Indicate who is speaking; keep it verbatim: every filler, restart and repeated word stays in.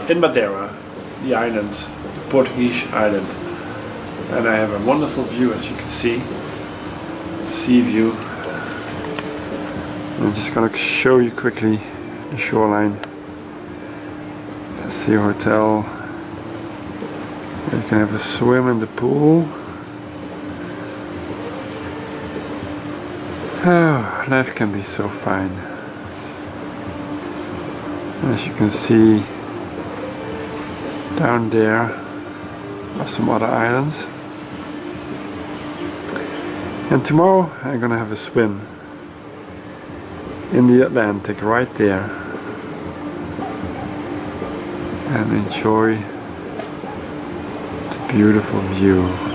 Speaker 1: in Madeira, the island, the Portuguese island. And I have a wonderful view, as you can see, sea view. I'm just gonna show you quickly the shoreline. That's the hotel. You can have a swim in the pool. Oh, life can be so fine. As you can see, down there are some other islands. And tomorrow I'm gonna have a swim in the Atlantic right there and enjoy the beautiful view.